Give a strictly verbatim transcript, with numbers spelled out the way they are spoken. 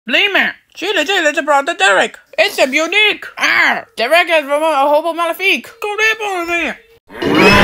Believe me, Chile Chile te brought the Derek. It's a unique. Ah, Derek is from a hobo malefique. Go there, boy, there.